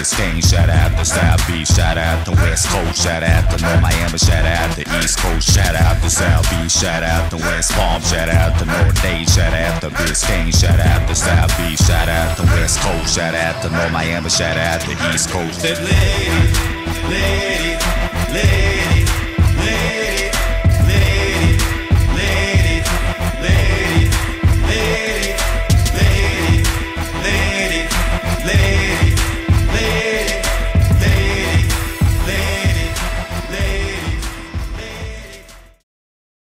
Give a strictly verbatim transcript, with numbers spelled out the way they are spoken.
Biscayne, shout out to South Beach, shout out to West Coast, shout out to North Miami, shout out to East Coast, shout out to South Beach, shout out to West Palm, shout out to North Dade, shout out to Biscayne, shout out to South Beach, shout out to West Coast, shout out to North Miami, shout out to East Coast. Ladies, ladies, ladies.